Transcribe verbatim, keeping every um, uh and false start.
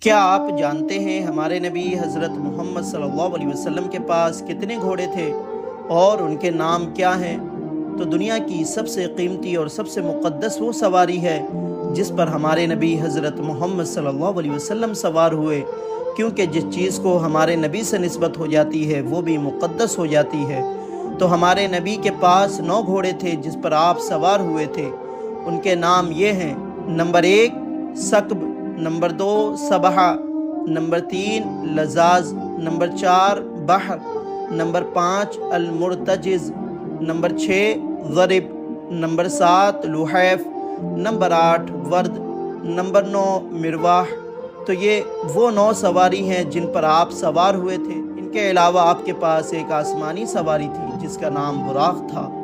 क्या आप जानते हैं हमारे नबी हज़रत मोहम्मद सल्लल्लाहु अलैहि वसल्लम के पास कितने घोड़े थे और उनके नाम क्या हैं? तो दुनिया की सबसे कीमती और सबसे मुक़द्दस वो सवारी है जिस पर हमारे नबी हज़रत मोहम्मद सल्लल्लाहु अलैहि वसल्लम सवार हुए, क्योंकि जिस चीज़ को हमारे नबी से निस्बत हो जाती है वो भी मुक़द्दस हो जाती है। तो हमारे नबी के पास नौ घोड़े थे जिस पर आप सवार हुए थे। उनके नाम ये हैं: नंबर एक सकब, नंबर दो सबहा, नंबर तीन लजाज, नंबर चार बहर, नंबर पाँच अल-मुर्तजिज़, नंबर छः ज़रिब, नंबर सात लुहैफ, नंबर आठ वर्द, नंबर नौ मिरवाह। तो ये वो नौ सवारी हैं जिन पर आप सवार हुए थे। इनके अलावा आपके पास एक आसमानी सवारी थी जिसका नाम बुराक था।